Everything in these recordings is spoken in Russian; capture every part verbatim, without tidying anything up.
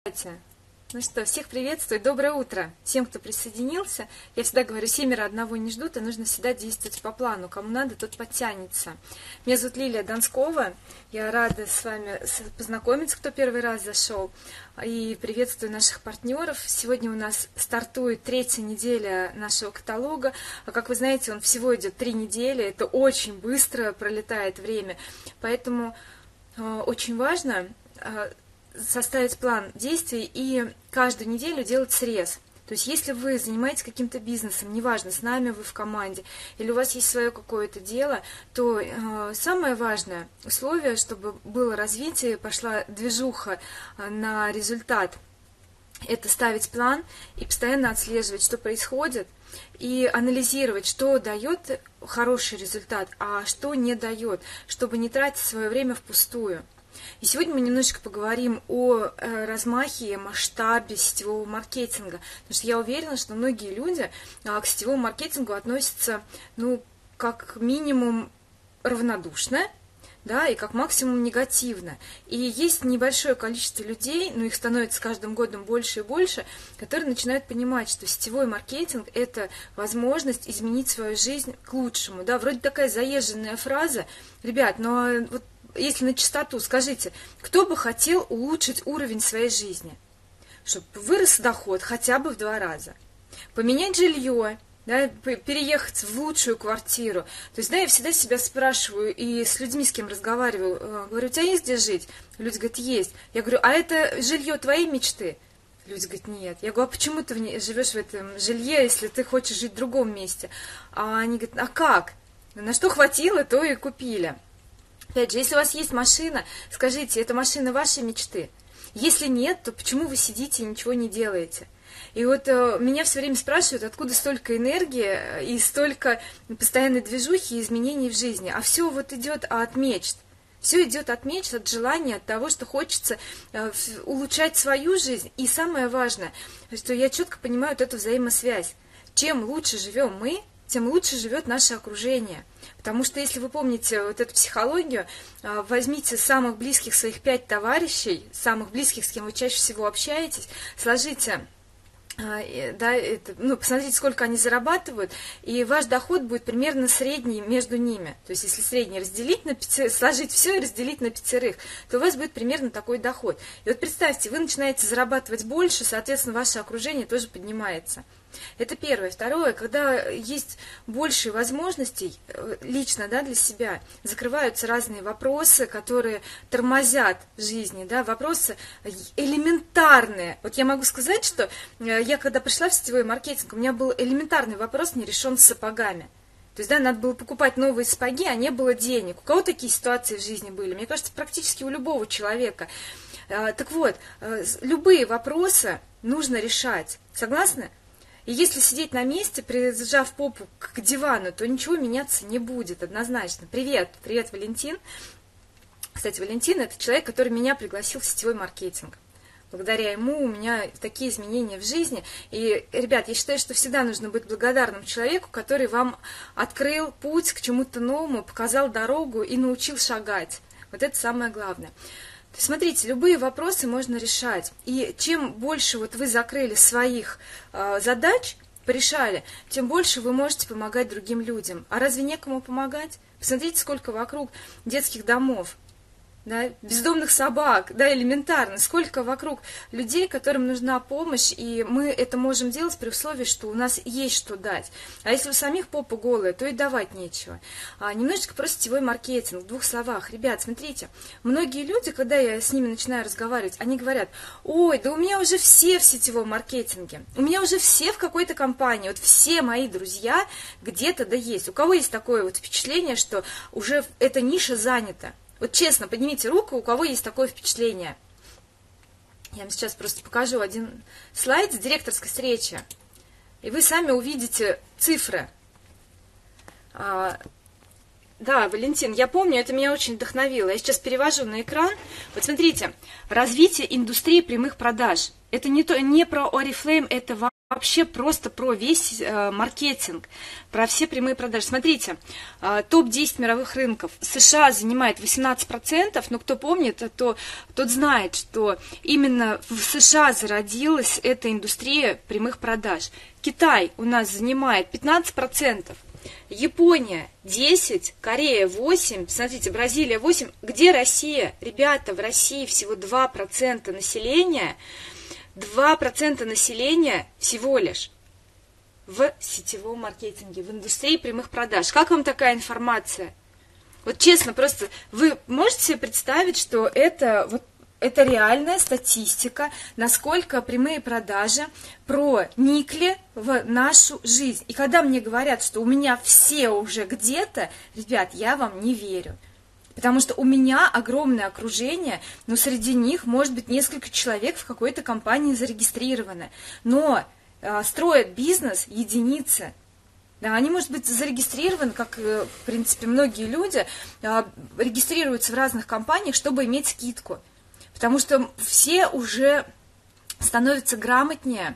Здравствуйте. Ну что, всех приветствую, доброе утро всем, кто присоединился. Я всегда говорю, семеро одного не ждут, и нужно всегда действовать по плану. Кому надо, тот подтянется. Меня зовут Лилия Донскова, я рада с вами познакомиться, кто первый раз зашел. И приветствую наших партнеров. Сегодня у нас стартует третья неделя нашего каталога. А как вы знаете, он всего идет три недели, это очень быстро пролетает время. Поэтому э, очень важно... Э, составить план действий и каждую неделю делать срез. То есть, если вы занимаетесь каким-то бизнесом, неважно, с нами вы в команде, или у вас есть свое какое-то дело, то э, самое важное условие, чтобы было развитие, пошла движуха э, на результат, это ставить план и постоянно отслеживать, что происходит, и анализировать, что дает хороший результат, а что не дает, чтобы не тратить свое время впустую. И сегодня мы немножечко поговорим о э, размахе, масштабе сетевого маркетинга, потому что я уверена, что многие люди э, к сетевому маркетингу относятся, ну, как минимум равнодушно, да, и как максимум негативно. И есть небольшое количество людей, но их становится с каждым годом больше и больше, которые начинают понимать, что сетевой маркетинг – это возможность изменить свою жизнь к лучшему, да, вроде такая заезженная фраза, ребят, но вот если на чистоту, скажите, кто бы хотел улучшить уровень своей жизни? Чтобы вырос доход хотя бы в два раза. Поменять жилье, да, переехать в лучшую квартиру. То есть, да, я всегда себя спрашиваю, и с людьми, с кем разговариваю, говорю, у тебя есть где жить? Люди говорят, есть. Я говорю, а это жилье твоей мечты? Люди говорят, нет. Я говорю, а почему ты живешь в этом жилье, если ты хочешь жить в другом месте? А они говорят, а как? На что хватило, то и купили. Опять же, если у вас есть машина, скажите, это машина вашей мечты? Если нет, то почему вы сидите и ничего не делаете? И вот э, меня все время спрашивают, откуда столько энергии и столько постоянной движухи и изменений в жизни. А все вот идет от мечт. Все идет от мечт, от желания, от того, что хочется э, улучшать свою жизнь. И самое важное, что я четко понимаю вот эту взаимосвязь. Чем лучше живем мы, тем лучше живет наше окружение. Потому что, если вы помните вот эту психологию, возьмите самых близких своих пять товарищей, самых близких, с кем вы чаще всего общаетесь, сложите, да, это, ну, посмотрите, сколько они зарабатывают, и ваш доход будет примерно средний между ними. То есть, если средний разделить на пятерых, сложить все и разделить на пятерых, то у вас будет примерно такой доход. И вот представьте, вы начинаете зарабатывать больше, соответственно, ваше окружение тоже поднимается. Это первое. Второе, когда есть больше возможностей лично, да, для себя, закрываются разные вопросы, которые тормозят в жизни, да, вопросы элементарные. Вот я могу сказать, что я когда пришла в сетевой маркетинг, у меня был элементарный вопрос, не решен с сапогами. То есть, да, надо было покупать новые сапоги, а не было денег. У кого такие ситуации в жизни были? Мне кажется, практически у любого человека. Так вот, любые вопросы нужно решать. Согласны? И если сидеть на месте, прижав попу к дивану, то ничего меняться не будет, однозначно. Привет, привет, Валентин. Кстати, Валентин – это человек, который меня пригласил в сетевой маркетинг. Благодаря ему у меня такие изменения в жизни. И, ребят, я считаю, что всегда нужно быть благодарным человеку, который вам открыл путь к чему-то новому, показал дорогу и научил шагать. Вот это самое главное. Смотрите, любые вопросы можно решать, и чем больше вот вы закрыли своих э, задач, порешали, тем больше вы можете помогать другим людям. А разве некому помогать? Посмотрите, сколько вокруг детских домов, да, бездомных собак, да, элементарно, сколько вокруг людей, которым нужна помощь, и мы это можем делать при условии, что у нас есть что дать. А если у самих попа голая, то и давать нечего. А, немножечко про сетевой маркетинг, в двух словах. Ребят, смотрите, многие люди, когда я с ними начинаю разговаривать, они говорят, ой, да у меня уже все в сетевом маркетинге, у меня уже все в какой-то компании, вот все мои друзья где-то да есть. У кого есть такое вот впечатление, что уже эта ниша занята? Вот честно, поднимите руку, у кого есть такое впечатление. Я вам сейчас просто покажу один слайд с директорской встречи. И вы сами увидите цифры. Да, Валентин, я помню, это меня очень вдохновило. Я сейчас перевожу на экран. Вот смотрите, развитие индустрии прямых продаж. Это не, то, не про Oriflame, это вообще просто про весь э, маркетинг, про все прямые продажи. Смотрите, э, топ десять мировых рынков. США занимает восемнадцать процентов, но кто помнит, то тот знает, что именно в США зародилась эта индустрия прямых продаж. Китай у нас занимает пятнадцать процентов. Япония десять, Корея восемь, смотрите, Бразилия восемь. Где Россия? Ребята, в России всего два процента населения, два процента населения всего лишь в сетевом маркетинге, в индустрии прямых продаж. Как вам такая информация? Вот честно, просто вы можете себе представить, что это вот это реальная статистика, насколько прямые продажи проникли в нашу жизнь. И когда мне говорят, что у меня все уже где-то, ребят, я вам не верю. Потому что у меня огромное окружение, но среди них может быть несколько человек в какой-то компании зарегистрированы. Но э, строят бизнес единицы. Да, они, может быть, зарегистрированы, как, в принципе, многие люди э, регистрируются в разных компаниях, чтобы иметь скидку. Потому что все уже становятся грамотнее,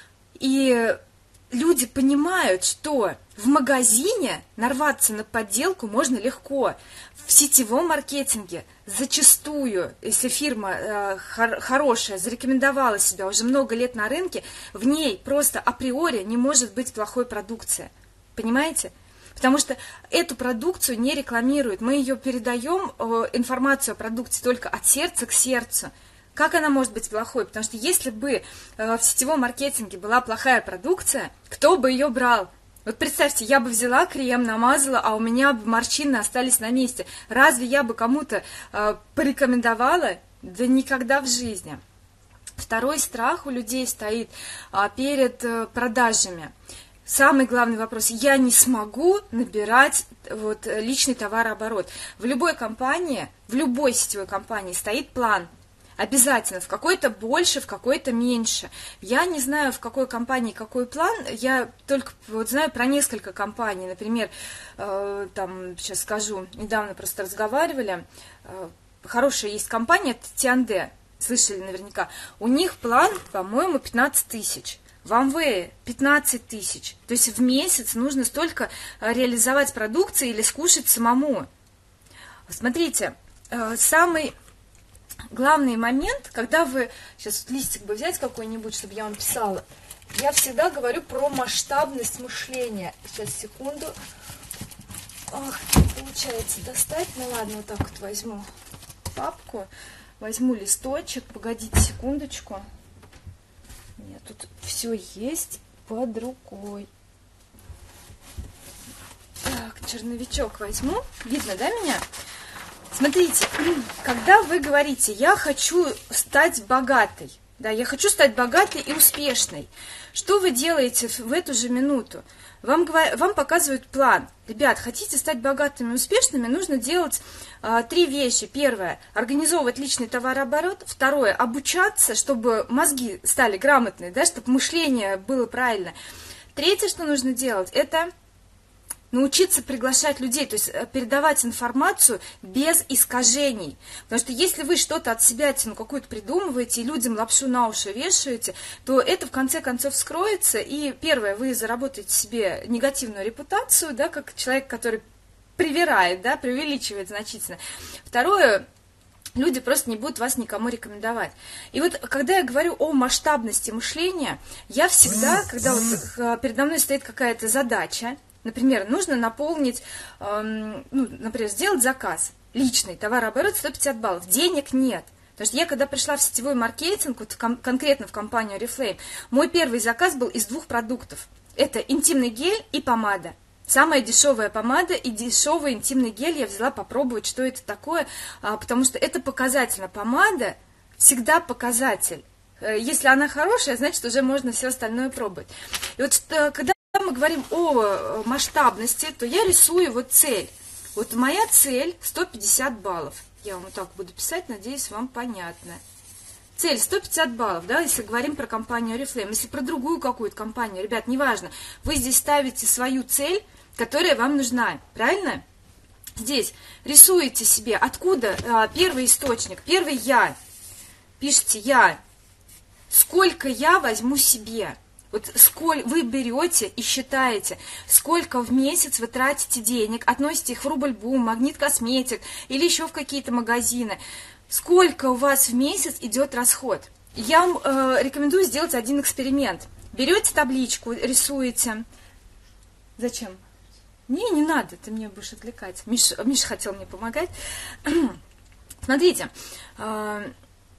и люди понимают, что в магазине нарваться на подделку можно легко. В сетевом маркетинге зачастую, если фирма э, хор- хорошая, зарекомендовала себя уже много лет на рынке, в ней просто априори не может быть плохой продукции. Понимаете? Потому что эту продукцию не рекламируют. Мы ее передаем, э, информацию о продукции, только от сердца к сердцу. Как она может быть плохой? Потому что если бы э, в сетевом маркетинге была плохая продукция, кто бы ее брал? Вот представьте, я бы взяла крем, намазала, а у меня бы морщины остались на месте. Разве я бы кому-то э, порекомендовала? Да никогда в жизни. Второй страх у людей стоит э, перед э, продажами. Самый главный вопрос: я не смогу набирать вот, личный товарооборот. В любой компании, в любой сетевой компании стоит план. Обязательно, в какой-то больше, в какой-то меньше. Я не знаю, в какой компании какой план, я только вот знаю про несколько компаний. Например, э, там, сейчас скажу, недавно просто разговаривали, э, хорошая есть компания, это Тианде, слышали наверняка. У них план, по-моему, пятнадцать тысяч. В Амвее пятнадцать тысяч. То есть в месяц нужно столько реализовать продукции или скушать самому. Смотрите, самый главный момент, когда вы... Сейчас листик бы взять какой-нибудь, чтобы я вам писала. Я всегда говорю про масштабность мышления. Сейчас, секунду. Ах, не получается достать. Ну ладно, вот так вот возьму папку. Возьму листочек. Погодите секундочку. Нет, тут все есть под рукой. Так, черновичок возьму. Видно, да, меня? Смотрите, когда вы говорите, я хочу стать богатой, да, я хочу стать богатой и успешной, что вы делаете в эту же минуту? Вам, вам показывают план. Ребят, хотите стать богатыми и успешными, нужно делать а, три вещи. Первое, организовывать личный товарооборот. Второе, обучаться, чтобы мозги стали грамотные, да, чтобы мышление было правильно. Третье, что нужно делать, это научиться приглашать людей, то есть передавать информацию без искажений. Потому что если вы что-то от себя ну, какую-то придумываете и людям лапшу на уши вешаете, то это в конце концов скроется. И первое, вы заработаете себе негативную репутацию, да, как человек, который привирает, да, преувеличивает значительно. Второе, люди просто не будут вас никому рекомендовать. И вот когда я говорю о масштабности мышления, я всегда, когда вот передо мной стоит какая-то задача, например, нужно наполнить, эм, ну, например, сделать заказ, личный, товарооборот сто пятьдесят баллов, денег нет. Потому что я, когда пришла в сетевой маркетинг, вот кон- конкретно в компанию Oriflame, мой первый заказ был из двух продуктов. Это интимный гель и помада. Самая дешевая помада и дешевый интимный гель я взяла попробовать, что это такое, а, потому что это показательно. Помада всегда показатель. Если она хорошая, значит, уже можно все остальное пробовать. И вот когда мы говорим о масштабности, то я рисую вот цель. Вот моя цель сто пятьдесят баллов. Я вам вот так буду писать, надеюсь, вам понятно. Цель сто пятьдесят баллов, да, если говорим про компанию Oriflame. Если про другую какую-то компанию, ребят, неважно. Вы здесь ставите свою цель, которая вам нужна, правильно? Здесь рисуете себе, откуда а, первый источник. Первый я. Пишите я. Сколько я возьму себе. Вот сколько вы берете и считаете, сколько в месяц вы тратите денег, относите их в Рубль-Бум, Магнит Косметик или еще в какие-то магазины. Сколько у вас в месяц идет расход. Я вам э, рекомендую сделать один эксперимент. Берете табличку, рисуете. Зачем? Не, не надо, ты меня будешь отвлекать. Миша, Миша хотел мне помогать. Смотрите. Э,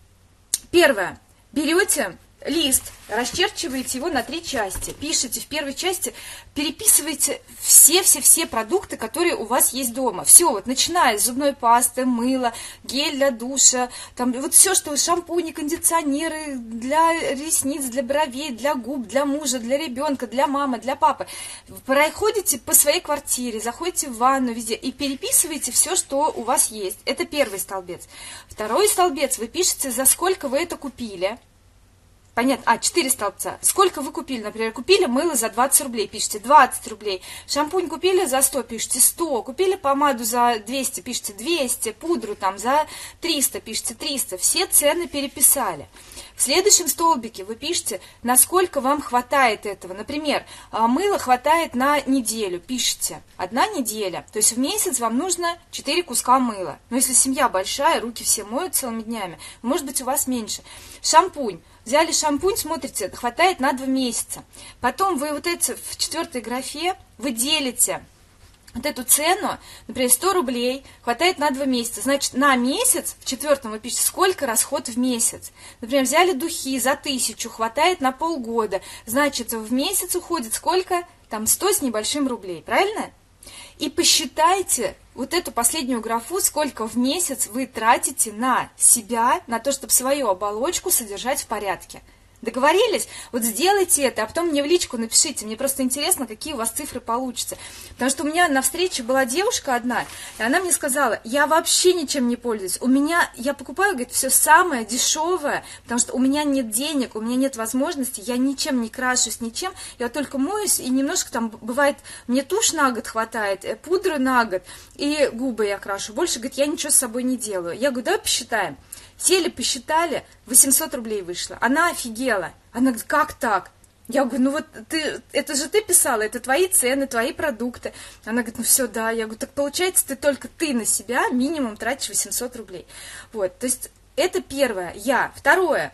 первое. Берете лист, расчерчиваете его на три части, пишите в первой части, переписываете все-все-все продукты, которые у вас есть дома. Все, вот начиная с зубной пасты, мыла, гель для душа, там вот все, что шампуни, кондиционеры для ресниц, для бровей, для губ, для мужа, для ребенка, для мамы, для папы. Проходите по своей квартире, заходите в ванну везде и переписываете все, что у вас есть. Это первый столбец. Второй столбец, вы пишете, за сколько вы это купили. Понятно, а, четыре столбца. Сколько вы купили, например, купили мыло за двадцать рублей, пишите двадцать рублей. Шампунь купили за сто, пишите сто. Купили помаду за двести, пишите двести. Пудру там за триста, пишите триста. Все цены переписали. В следующем столбике вы пишете, насколько вам хватает этого. Например, мыло хватает на неделю, пишите. Одна неделя. То есть в месяц вам нужно четыре куска мыла. Но если семья большая, руки все моют целыми днями, может быть у вас меньше. Шампунь. Взяли шампунь, смотрите, хватает на два месяца. Потом вы вот эти в четвертой графе вы делите вот эту цену, например, сто рублей, хватает на два месяца. Значит, на месяц, в четвертом вы пишете, сколько расход в месяц. Например, взяли духи за тысячу, хватает на полгода. Значит, в месяц уходит сколько? Там сто с небольшим рублей, правильно? И посчитайте вот эту последнюю графу, сколько в месяц вы тратите на себя, на то, чтобы свою оболочку содержать в порядке. Договорились? Вот сделайте это, а потом мне в личку напишите. Мне просто интересно, какие у вас цифры получатся. Потому что у меня на встрече была девушка одна, и она мне сказала, я вообще ничем не пользуюсь. У меня, я покупаю, говорит, все самое дешевое, потому что у меня нет денег, у меня нет возможности, я ничем не крашусь, ничем. Я только моюсь, и немножко там бывает, мне тушь на год хватает, пудру на год, и губы я крашу. Больше, говорит, я ничего с собой не делаю. Я говорю, давай посчитаем. Сели, посчитали, восемьсот рублей вышло. Она офигела. Она говорит, как так? Я говорю, ну вот ты, это же ты писала, это твои цены, твои продукты. Она говорит, ну все, да. Я говорю, так получается, ты только ты на себя минимум тратишь восемьсот рублей. Вот, то есть это первое, я. Второе,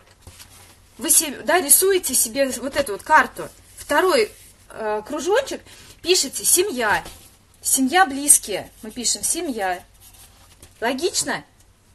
вы себе, да, рисуете себе вот эту вот карту. Второй э, кружочек, пишите семья. Семья близкие. Мы пишем семья. Логично?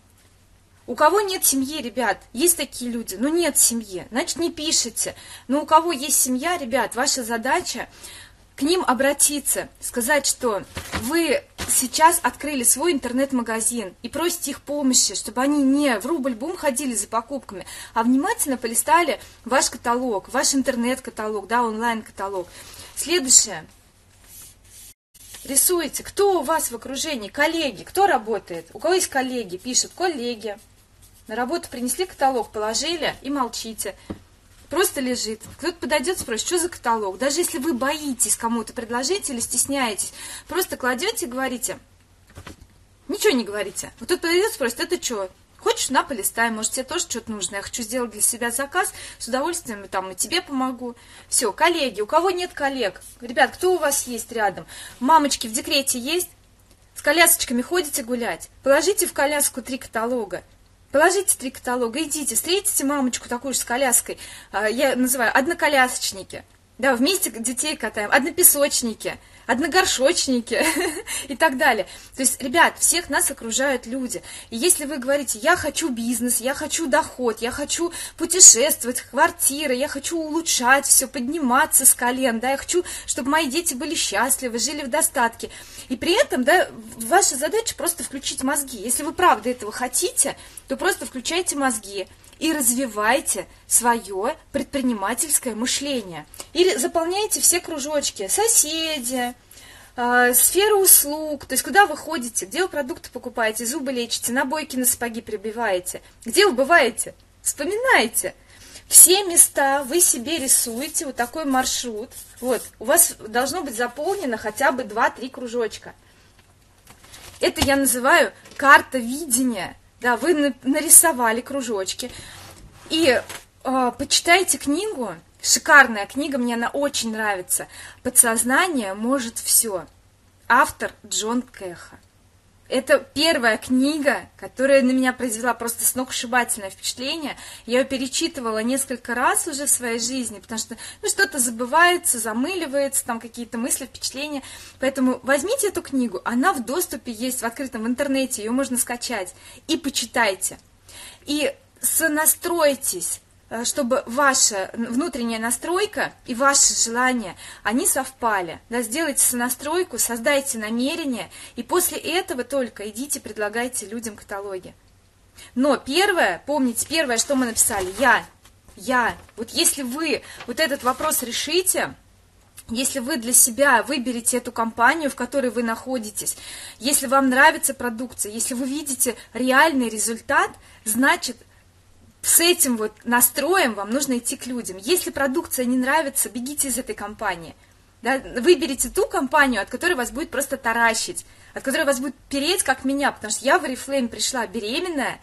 У кого нет семьи, ребят, есть такие люди, но нет семьи, значит, не пишите. Но у кого есть семья, ребят, ваша задача к ним обратиться, сказать, что вы сейчас открыли свой интернет-магазин и просите их помощи, чтобы они не в Рубль-Бум ходили за покупками, а внимательно полистали ваш каталог, ваш интернет-каталог, да, онлайн-каталог. Следующее. Рисуйте, кто у вас в окружении, коллеги, кто работает, у кого есть коллеги, пишут коллеги. На работу принесли каталог, положили и молчите. Просто лежит. Кто-то подойдет, спросит, что за каталог. Даже если вы боитесь кому-то предложить или стесняетесь, просто кладете и говорите. Ничего не говорите. Вот кто-то подойдет, спросит, это что? Хочешь, на, полистай, может, тебе тоже что-то нужно. Я хочу сделать для себя заказ, с удовольствием там и тебе помогу. Все, коллеги, у кого нет коллег? Ребят, кто у вас есть рядом? Мамочки в декрете есть? С колясочками ходите гулять? Положите в коляску три каталога. Положите три каталога, идите, встретите мамочку такую же с коляской, я называю одноколясочники, да, вместе детей катаем, однопесочники, одногоршочники и так далее. То есть, ребят, всех нас окружают люди. И если вы говорите, я хочу бизнес, я хочу доход, я хочу путешествовать, квартиры, я хочу улучшать все, подниматься с колен, да, я хочу, чтобы мои дети были счастливы, жили в достатке. И при этом, да, ваша задача просто включить мозги. Если вы правда этого хотите, то просто включайте мозги и развивайте свое предпринимательское мышление. Или заполняйте все кружочки. Соседи, э, сфера услуг, то есть куда вы ходите, где вы продукты покупаете, зубы лечите, набойки на сапоги прибиваете, где вы бываете, вспоминайте. Все места вы себе рисуете, вот такой маршрут. Вот, у вас должно быть заполнено хотя бы два-три кружочка. Это я называю карта видения. Да, вы нарисовали кружочки. И э, почитайте книгу. Шикарная книга, мне она очень нравится. «Подсознание может все». Автор Джон Кэха. Это первая книга, которая на меня произвела просто сногсшибательное впечатление. Я ее перечитывала несколько раз уже в своей жизни, потому что ну, что-то забывается, замыливается, там какие-то мысли, впечатления. Поэтому возьмите эту книгу, она в доступе есть в открытом интернете, ее можно скачать, и почитайте. И сонастройтесь, чтобы ваша внутренняя настройка и ваши желания, они совпали. Да, сделайте сонастройку, создайте намерение, и после этого только идите, предлагайте людям каталоги. Но первое, помните, первое, что мы написали, я, я. Вот если вы вот этот вопрос решите, если вы для себя выберете эту компанию, в которой вы находитесь, если вам нравится продукция, если вы видите реальный результат, значит, с этим вот настроем вам нужно идти к людям. Если продукция не нравится, бегите из этой компании. Да? Выберите ту компанию, от которой вас будет просто таращить, от которой вас будет переть, как меня, потому что я в Oriflame пришла беременная,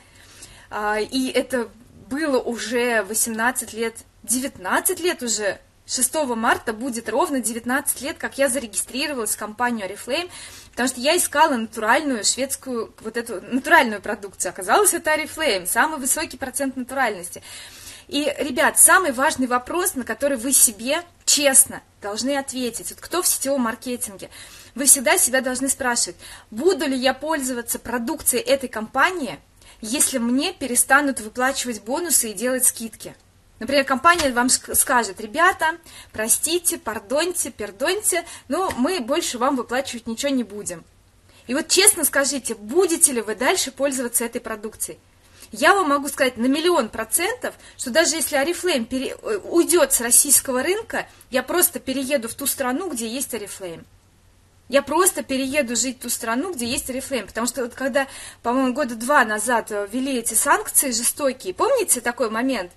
и это было уже восемнадцать лет, девятнадцать лет уже. шестого марта будет ровно девятнадцать лет, как я зарегистрировалась в компанию Oriflame, потому что я искала натуральную шведскую, вот эту натуральную продукцию. Оказалось, это Oriflame, самый высокий процент натуральности. И, ребят, самый важный вопрос, на который вы себе честно должны ответить. Вот кто в сетевом маркетинге? Вы всегда себя должны спрашивать, буду ли я пользоваться продукцией этой компании, если мне перестанут выплачивать бонусы и делать скидки. Например, компания вам скажет, ребята, простите, пардоньте, пердоньте, но мы больше вам выплачивать ничего не будем. И вот честно скажите, будете ли вы дальше пользоваться этой продукцией? Я вам могу сказать на миллион процентов, что даже если Oriflame пере... уйдет с российского рынка, я просто перееду в ту страну, где есть Oriflame. Я просто перееду жить в ту страну, где есть Oriflame, потому что вот когда, по-моему, года два назад ввели эти санкции жестокие, помните такой момент?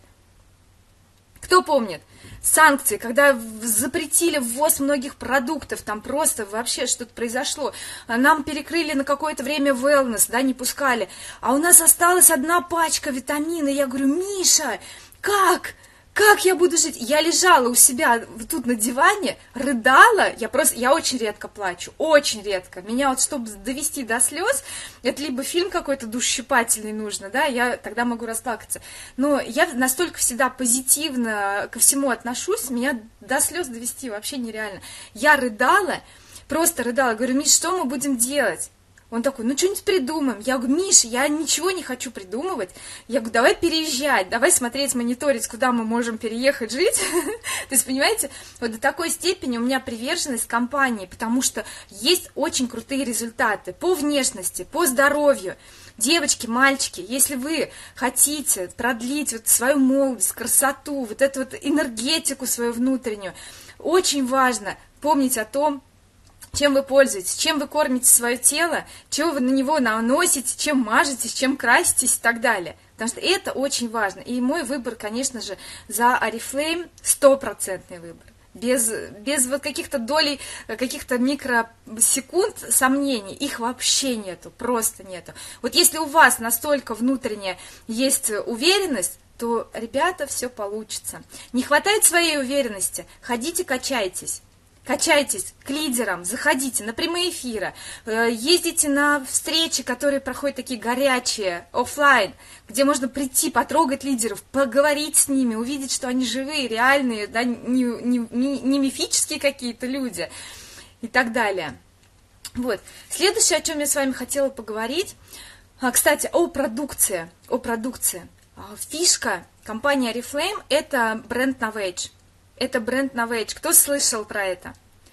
Кто помнит? Санкции, когда запретили ввоз многих продуктов, там просто вообще что-то произошло. Нам перекрыли на какое-то время wellness, да, не пускали. А у нас осталась одна пачка витамина. Я говорю, Миша, как? Как я буду жить? Я лежала у себя тут на диване, рыдала. Я просто, я очень редко плачу, очень редко. Меня вот, чтобы довести до слез, это либо фильм какой-то душещипательный нужно, да, я тогда могу расплакаться. Но я настолько всегда позитивно ко всему отношусь, меня до слез довести вообще нереально. Я рыдала, просто рыдала. Говорю, Миш, что мы будем делать? Он такой, ну что-нибудь придумаем. Я говорю, Миша, я ничего не хочу придумывать. Я говорю, давай переезжать, давай смотреть, мониторить, куда мы можем переехать жить. То есть, понимаете, вот до такой степени у меня приверженность к компании, потому что есть очень крутые результаты по внешности, по здоровью. Девочки, мальчики, если вы хотите продлить вот свою молодость, красоту, вот эту вот энергетику свою внутреннюю, очень важно помнить о том, чем вы пользуетесь, чем вы кормите свое тело, чего вы на него наносите, чем мажетесь, чем краситесь и так далее. Потому что это очень важно. И мой выбор, конечно же, за Oriflame стопроцентный выбор. Без, без вот каких-то долей, каких-то микросекунд сомнений, их вообще нету, просто нету. Вот если у вас настолько внутренняя есть уверенность, то, ребята, все получится. Не хватает своей уверенности, ходите, качайтесь. Качайтесь к лидерам, заходите на прямые эфиры, ездите на встречи, которые проходят такие горячие, офлайн, где можно прийти, потрогать лидеров, поговорить с ними, увидеть, что они живые, реальные, да, не, не, не мифические какие-то люди и так далее. Вот. Следующее, о чем я с вами хотела поговорить, кстати, о продукции, о продукции. Фишка компании Oriflame – это бренд Novage. Это бренд Novage. Кто слышал про это?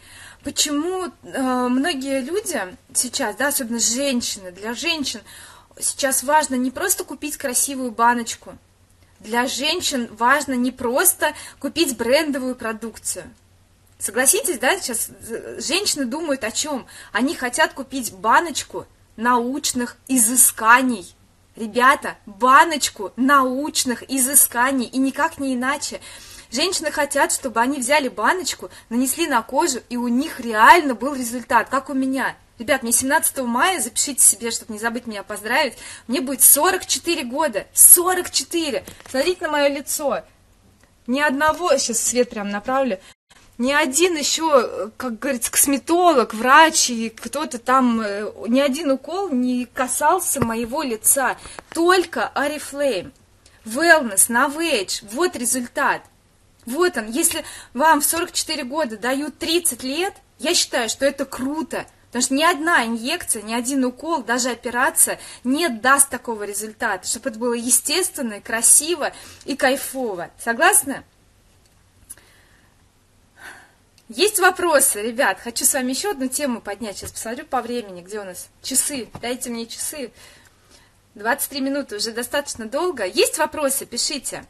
Почему э, многие люди сейчас, да, особенно женщины, для женщин сейчас важно не просто купить красивую баночку. Для женщин важно не просто купить брендовую продукцию. Согласитесь, да, сейчас женщины думают о чем? Они хотят купить баночку научных изысканий. Ребята, баночку научных изысканий, и никак не иначе. Женщины хотят, чтобы они взяли баночку, нанесли на кожу, и у них реально был результат, как у меня. Ребят, мне семнадцатого мая, запишите себе, чтобы не забыть меня поздравить, мне будет сорок четыре года. сорок четыре! Смотрите на мое лицо. Ни одного, сейчас свет прям направлю, ни один еще, как говорится, косметолог, врач и кто-то там, ни один укол не касался моего лица. Только Oriflame, Wellness, Novage, вот результат. Вот он. Если вам в сорок четыре года дают тридцать лет, я считаю, что это круто. Потому что ни одна инъекция, ни один укол, даже операция не даст такого результата, чтобы это было естественно, красиво и кайфово. Согласны? Есть вопросы, ребят? Хочу с вами еще одну тему поднять. Сейчас посмотрю по времени, где у нас часы. Дайте мне часы. двадцать три минуты, уже достаточно долго. Есть вопросы? Пишите.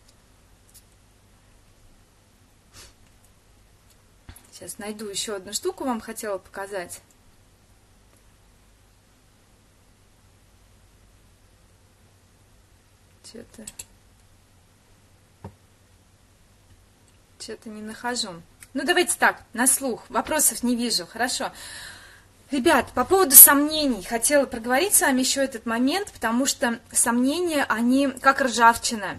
Сейчас найду еще одну штуку, вам хотела показать. Что-то... Что-то не нахожу. Ну, давайте так, на слух. Вопросов не вижу. Хорошо. Ребят, по поводу сомнений. Хотела проговорить с вами еще этот момент, потому что сомнения, они как ржавчина.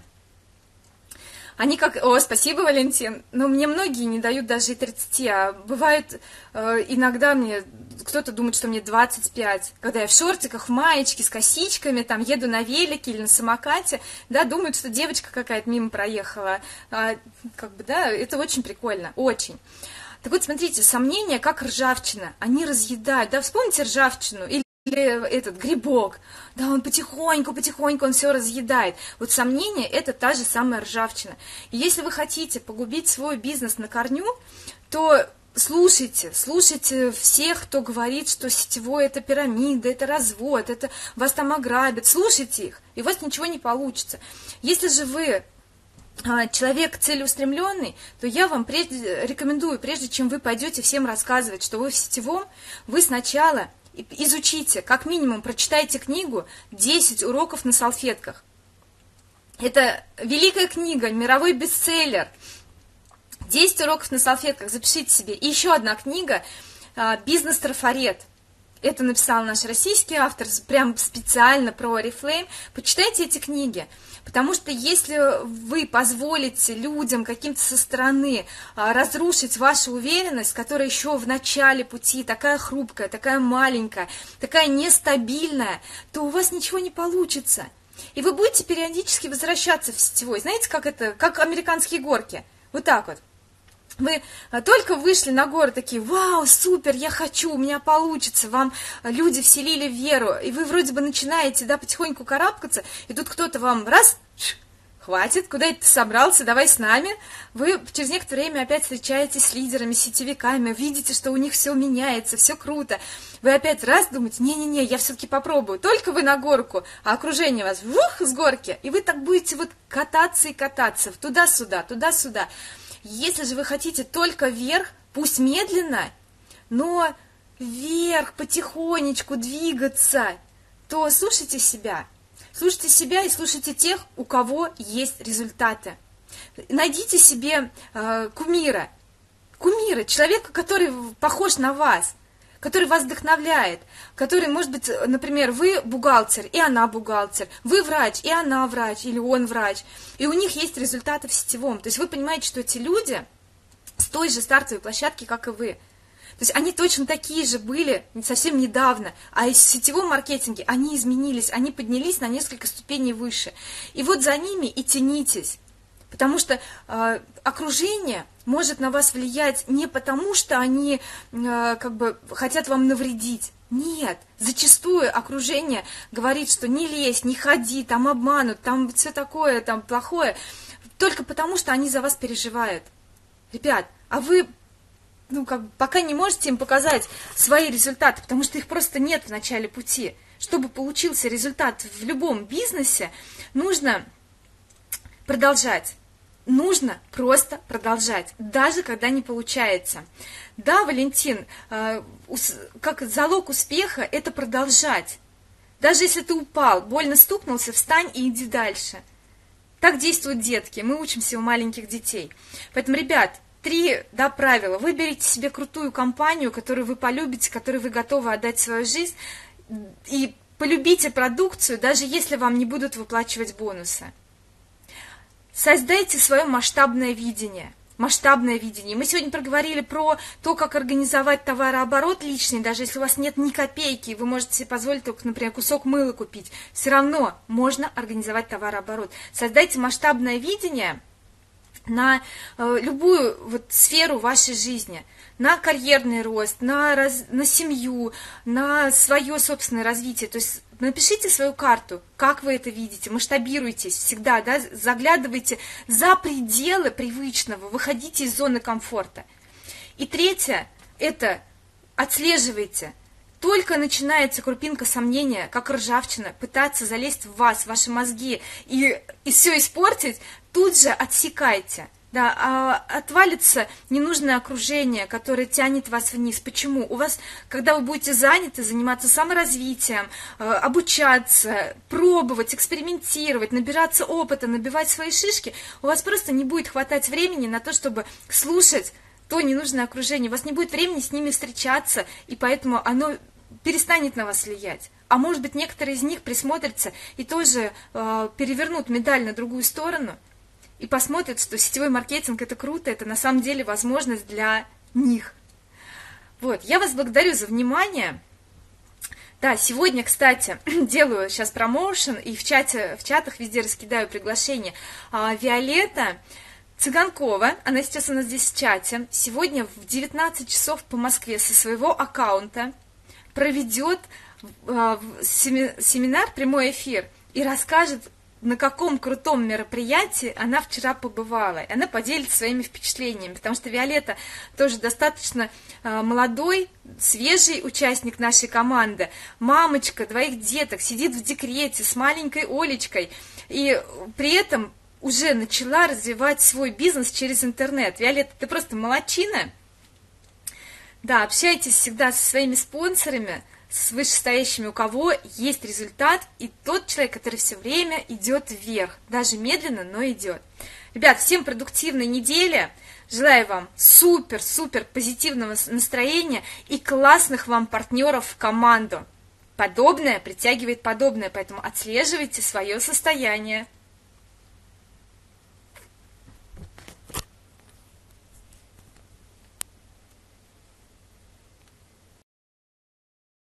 Они как... О, спасибо, Валентин. Но мне многие не дают даже и тридцати, а бывает э, иногда мне... Кто-то думает, что мне двадцать пять. Когда я в шортиках, в маечке, с косичками, там, еду на велике или на самокате, да, думают, что девочка какая-то мимо проехала. А, как бы, да, это очень прикольно, очень. Так вот, смотрите, сомнения как ржавчина. Они разъедают, да, вспомните ржавчину или... Или этот грибок, да, он потихоньку, потихоньку, он все разъедает. Вот сомнение – это та же самая ржавчина. И если вы хотите погубить свой бизнес на корню, то слушайте, слушайте всех, кто говорит, что сетевой – это пирамида, это развод, это вас там ограбят. Слушайте их, и у вас ничего не получится. Если же вы человек целеустремленный, то я вам прежде, рекомендую, прежде чем вы пойдете всем рассказывать, что вы в сетевом, вы сначала... изучите, как минимум прочитайте книгу «десять уроков на салфетках». Это великая книга, мировой бестселлер. десять уроков на салфетках, запишите себе. И еще одна книга «Бизнес-трафарет». Это написал наш российский автор, прям специально про Oriflame. Почитайте эти книги. Потому что если вы позволите людям каким-то со стороны а, разрушить вашу уверенность, которая еще в начале пути такая хрупкая, такая маленькая, такая нестабильная, то у вас ничего не получится. И вы будете периодически возвращаться в сетевой. Знаете, как это, как американские горки. Вот так вот. Вы только вышли на гору, такие, вау, супер, я хочу, у меня получится, вам люди вселили веру, и вы вроде бы начинаете, да, потихоньку карабкаться, и тут кто-то вам раз, хватит, куда это ты собрался, давай с нами. Вы через некоторое время опять встречаетесь с лидерами, сетевиками, видите, что у них все меняется, все круто. Вы опять раз думаете, не-не-не, я все-таки попробую. Только вы на горку, а окружение вас, вух, с горки, и вы так будете вот кататься и кататься, туда-сюда, туда-сюда. Если же вы хотите только вверх, пусть медленно, но вверх, потихонечку двигаться, то слушайте себя. Слушайте себя и слушайте тех, у кого есть результаты. Найдите себе э, кумира. Кумира, человека, который похож на вас, который вас вдохновляет, который, может быть, например, вы бухгалтер, и она бухгалтер, вы врач, и она врач, или он врач, и у них есть результаты в сетевом. То есть вы понимаете, что эти люди с той же стартовой площадки, как и вы. То есть они точно такие же были совсем недавно, а в сетевом маркетинге они изменились, они поднялись на несколько ступеней выше. И вот за ними и тянитесь. Потому что э, окружение может на вас влиять не потому, что они э, как бы хотят вам навредить. Нет, зачастую окружение говорит, что не лезь, не ходи, там обманут, там все такое, там плохое, только потому, что они за вас переживают. Ребят, а вы ну, как бы, пока не можете им показать свои результаты, потому что их просто нет в начале пути. Чтобы получился результат в любом бизнесе, нужно продолжать. Нужно просто продолжать, даже когда не получается. Да, Валентин, как залог успеха – это продолжать. Даже если ты упал, больно стукнулся, встань и иди дальше. Так действуют детки, мы учимся у маленьких детей. Поэтому, ребят, три, да, правила. Выберите себе крутую компанию, которую вы полюбите, которой вы готовы отдать свою жизнь, и полюбите продукцию, даже если вам не будут выплачивать бонусы. Создайте свое масштабное видение. Масштабное видение. Мы сегодня проговорили про то, как организовать товарооборот личный, даже если у вас нет ни копейки, вы можете себе позволить только, например, кусок мыла купить. Все равно можно организовать товарооборот. Создайте масштабное видение на э, любую вот сферу вашей жизни, на карьерный рост, на, раз, на семью, на свое собственное развитие. То есть напишите свою карту, как вы это видите, масштабируйтесь всегда, да, заглядывайте за пределы привычного, выходите из зоны комфорта. И третье, это отслеживайте. Только начинается крупинка сомнения, как ржавчина, пытаться залезть в вас, в ваши мозги и, и все испортить, тут же отсекайте. Да, а отвалится ненужное окружение, которое тянет вас вниз. Почему? У вас, когда вы будете заняты, заниматься саморазвитием, обучаться, пробовать, экспериментировать, набираться опыта, набивать свои шишки, у вас просто не будет хватать времени на то, чтобы слушать то ненужное окружение. У вас не будет времени с ними встречаться, и поэтому оно перестанет на вас влиять. А может быть, некоторые из них присмотрятся и тоже э, перевернут медаль на другую сторону, и посмотрят, что сетевой маркетинг – это круто, это на самом деле возможность для них. Вот, я вас благодарю за внимание. Да, сегодня, кстати, делаю сейчас промоушен, и в, чате, в чатах везде раскидаю приглашение. А, Виолетта Цыганкова, она сейчас у нас здесь в чате, сегодня в девятнадцать часов по Москве со своего аккаунта проведет а, семинар, прямой эфир, и расскажет, на каком крутом мероприятии она вчера побывала. И она поделится своими впечатлениями, потому что Виолетта тоже достаточно э, молодой, свежий участник нашей команды. Мамочка двоих деток, сидит в декрете с маленькой Олечкой, и при этом уже начала развивать свой бизнес через интернет. Виолетта, ты просто молодчина. Да, общайтесь всегда со своими спонсорами, с вышестоящими, у кого есть результат, и тот человек, который все время идет вверх, даже медленно, но идет. Ребят, всем продуктивной недели, желаю вам супер-супер позитивного настроения и классных вам партнеров в команду. Подобное притягивает подобное, поэтому отслеживайте свое состояние.